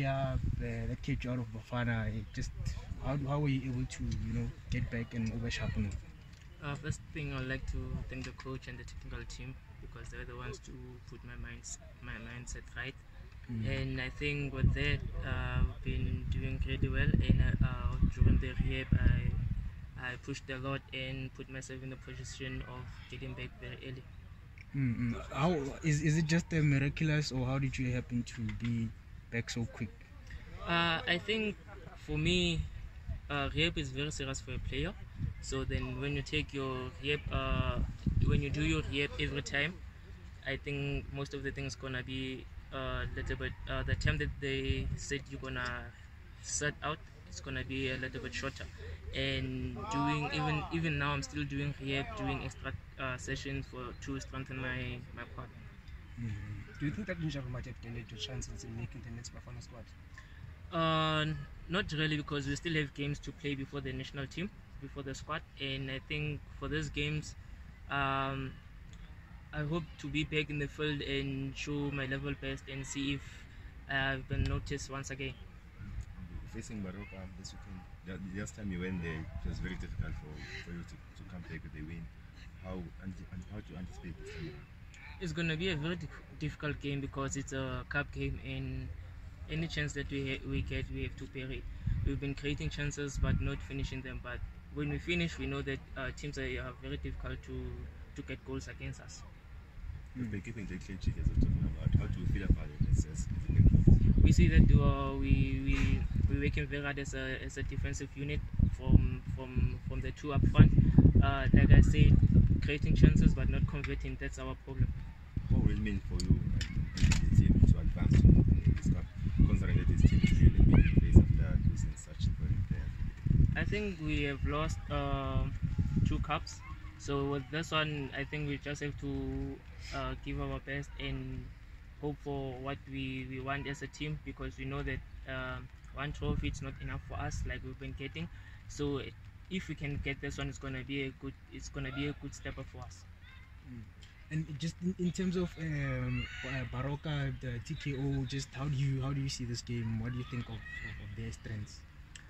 player that kicked you out of Bafana, how were you able to get back and oversharpen? First thing, I'd like to thank the coach and the technical team because they're the ones to put my mindset right. And I think with that, I've been doing really well. And during the rehab, I pushed a lot and put myself in the position of getting back very early. How is it just miraculous, or how did you happen to be back so quick? I think for me, rehab is very serious for a player. So then, when you take your rehab, when you do your rehab every time, I think most of the things gonna be a little bit. The time that they said you're gonna set out, it's gonna be a little bit shorter. And doing even now, I'm still doing rehab, doing extra sessions to strengthen my quad. Do you think that injury might have delayed your chances in making the next Bafana squad? Not really, because we still have games to play before the national team, before the squad, and I think for those games, I hope to be back in the field and show my level best and see if I've been noticed once again. Facing Baorka this weekend, the last time you went there, it was very difficult for you to come back with a win. How do you anticipate this time around? It's going to be a very difficult game because it's a cup game, and any chance that we get, we have to parry. We've been creating chances but not finishing them. But when we finish, we know that teams are very difficult to get goals against us. You've been keeping the clean sheet as we're talking about. How do you feel about it as a team? We see that we're working very hard as a defensive unit from the two up front. Like I said, creating chances but not converting, that's our problem. What will it mean for you and the team to advance in this cup, considering that this team is really big in place after losing such important players? I think we have lost 2 cups. So with this one, I think we just have to give our best and hope for what we want as a team, because we know that one trophy is not enough for us, like we've been getting. So if we can get this one, it's gonna be a good step up for us. And just in terms of Baorka, the TKO, just how do you see this game? What do you think of their strengths?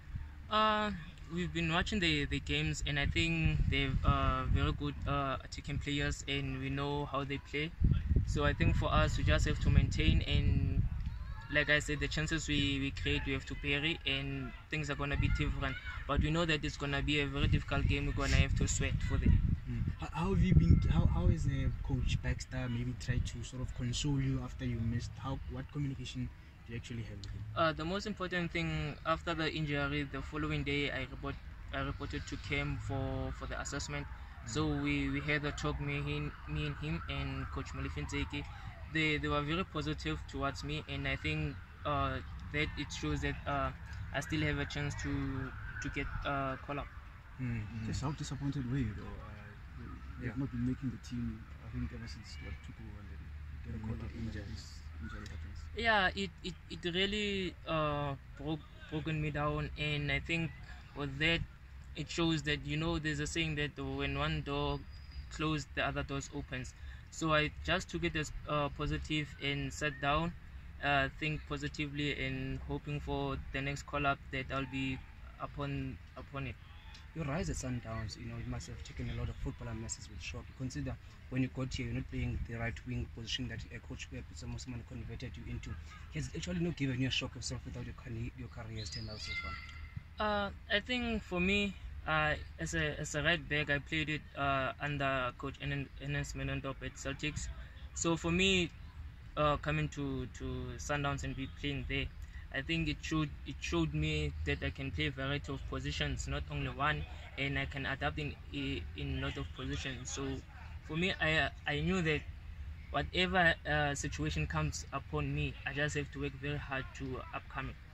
We've been watching the games, and I think they're very good attacking players, and we know how they play. So I think for us, we just have to maintain, and like I said, the chances we create, we have to parry, and things are going to be different. But we know that it's going to be a very difficult game. We're going to have to sweat for them. How have you been? How is Coach Baxter maybe tried to sort of console you after you missed? What communication do you actually have with him? The most important thing, after the injury, the following day I reported to camp for the assessment. So we had a talk, me and him and Coach Malifinzeki. They were very positive towards me, and I think that it shows that I still have a chance to get call up. Just how disappointed were you though? You have not been making the team, I think, ever since took over and then get caught up in injuries. Yeah, it really broken me down, and I think with that, it shows that, there's a saying that when one door closed, the other doors opens. So I just took it as positive and sat down, think positively, and hoping for the next call up that I'll be upon it. Your rise at Sundowns, you must have taken a lot of footballer messes with shock. Consider when you got here, you're not playing the right wing position that Coach Musman converted you into. He has actually not given you a shock yourself without your career has turned out so far. I think for me, as a right back, I played it under Coach Enes Menondop at Celtics. So for me, coming to Sundowns and be playing there, I think it showed me that I can play a variety of positions, not only one, and I can adapt in a lot of positions. So for me, I knew that whatever situation comes upon me, I just have to work very hard to upcome it.